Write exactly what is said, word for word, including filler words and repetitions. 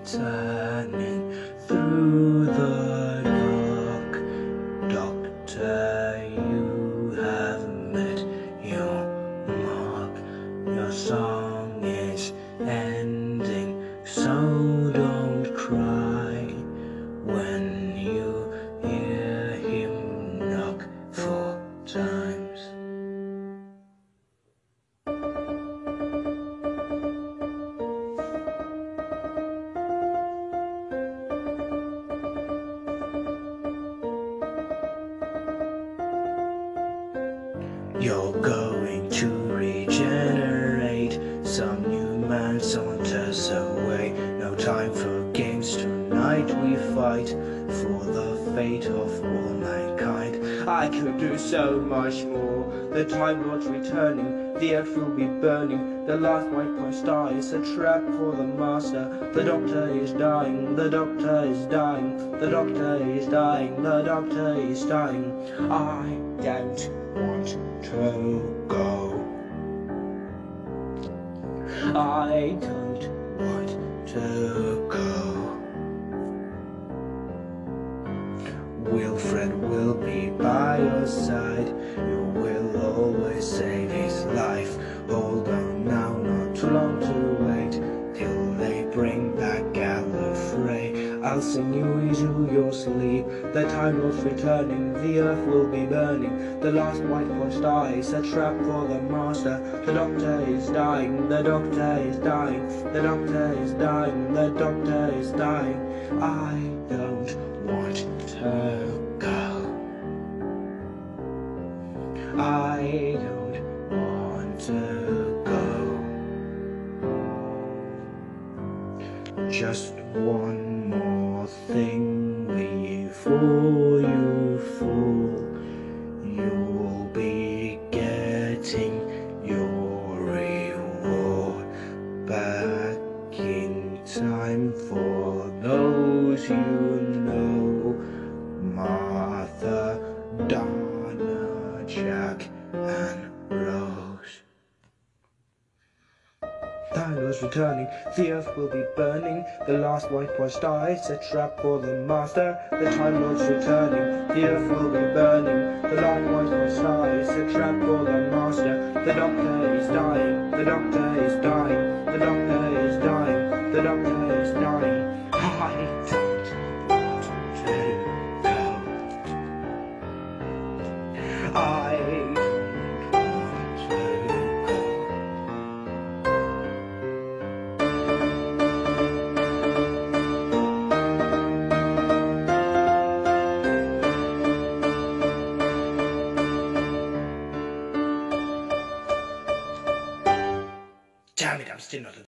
returning through the dark. Doctor, you have met your mark. Your song is ending, so don't cry when you hear him knock four times. You're going to regenerate. Some new man saunters away. No time for games, tonight we fight for the fate of all mankind. I could do so much more. The Time Lord's returning, the earth will be burning. The last white point star is a trap for the master. The doctor is dying, the doctor is dying, the doctor is dying, the doctor is dying. I don't want to go. I don't want to go. Wilfred will be by your side. You will always save his life. Hold on now, not too long to wait till they bring back Gallifrey. I'll sing you into your sleep. The Time Lord's returning, the earth will be burning. The last white point star is a trap for the master. The doctor is dying, the doctor is dying, the doctor is dying, the doctor is dying. I don't want to go. I don't want to go. Just one more thing before you fall. You'll be getting your reward back in time for those you know. Martha, Donna, Jack and Rose. Time Lord's returning, the earth will be burning. The last white point star is a trap for the master. The Time Lord's returning, the earth will be burning. The last white point star is a trap for the master. The doctor is dying, the doctor is dying, the doctor is dying, the doctor is dying. I don't want to go. I don't want to go. Damn it, I'm still not